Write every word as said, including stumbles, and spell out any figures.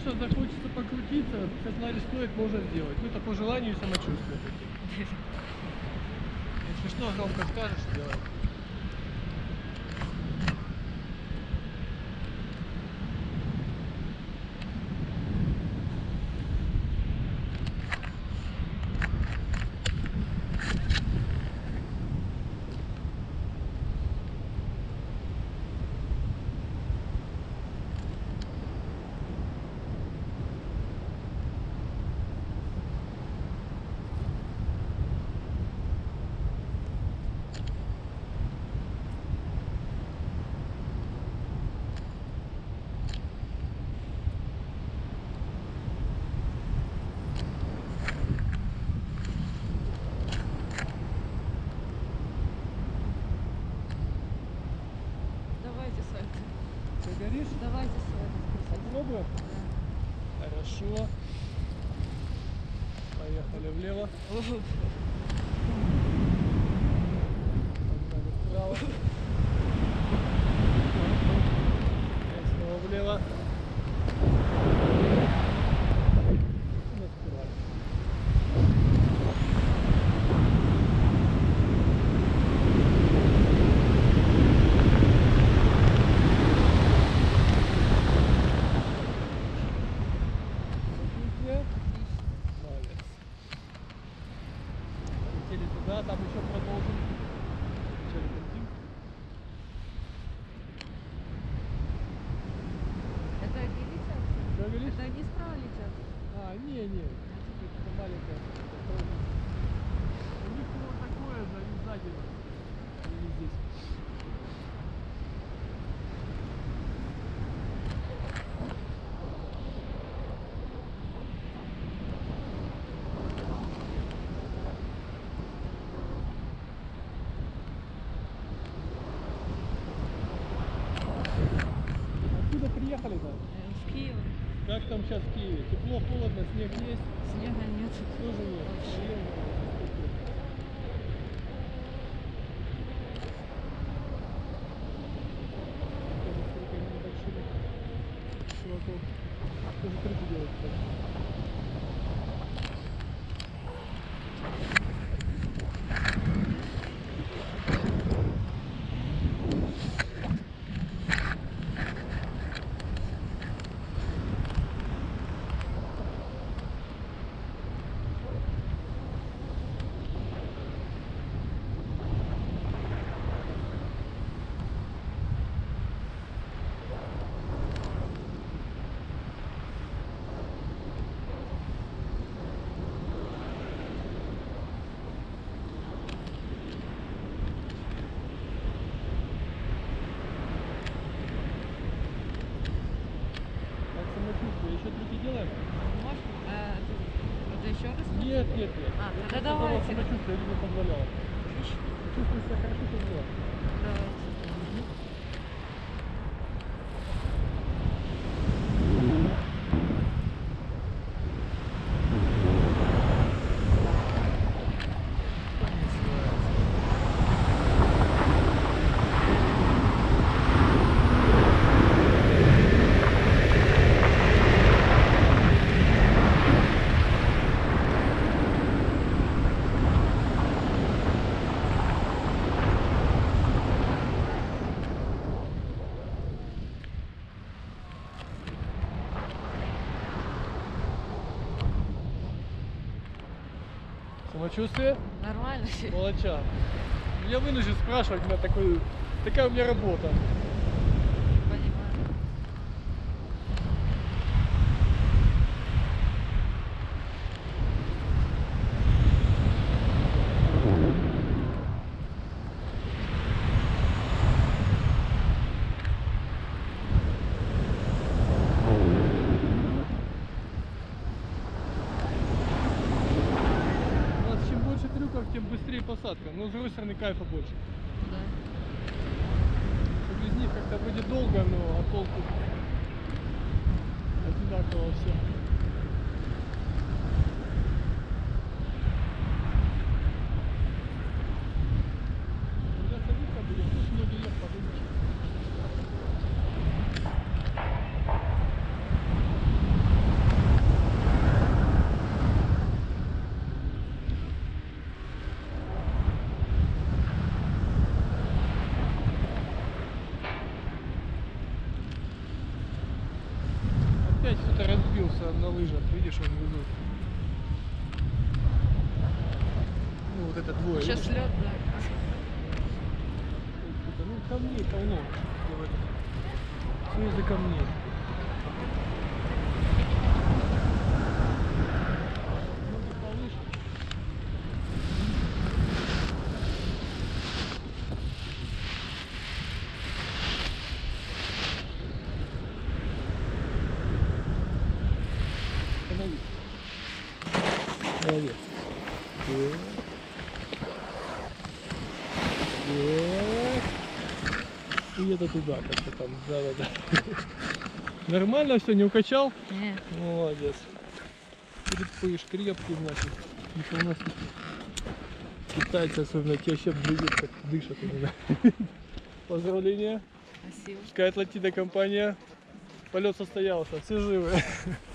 что захочется покрутиться, в Краснодаре стоит, можно сделать. Ну это по желанию и самочувствию. Если что, громко скажешь, сделай. Ты горишь? Давайте сегодня. Попробуем? Да. Хорошо. Поехали влево. Погнали вправо. И снова влево. Да, там еще продолжим. Включали бензин. Это они летят? Что говоришь? Это они справа летят? А, не, не. Это маленькая. У них было такое же, они сзади. Они здесь. Приехали-то? В Киев. Как там сейчас в Киеве? Тепло, холодно, снег есть? Снега нет. Тоже нет. Вообще. Чуваков. Тоже трюки делать, кстати. Еще трюки делаем? Можно? А, это еще раз? Нет, нет, нет. А, тогда давайте. Самочувствие, я не позволял. Отлично. Чувствую себя хорошо, что сделать. Давайте. Самочувствие? Нормально. Молодча. Я вынужден спрашивать, у меня такой, такая у меня работа. Понимаю. Тем быстрее посадка, но с другой стороны кайфа больше. Да. Без них как-то вроде долго, но а толку одинаково все. Когда садиться будем, тут ноги вверх поднимешь. опять кто-то разбился на лыжах, видишь, он везут. Ну вот это двое. Сейчас видишь? лед, да. Это, ну камней полно. Все из-за камней. Ноги повыше. Остановись. Молодец. Так. Так. И это туда как-то там. Да-да-да. Нормально все, не укачал? Не. Молодец. Крепыш, крепкий, значит. Это у нас китайцы, особенно, те вообще блюдут, как дышат именно. Поздравления. Спасибо. Скай Атлантида компания. Полет состоялся, все живы.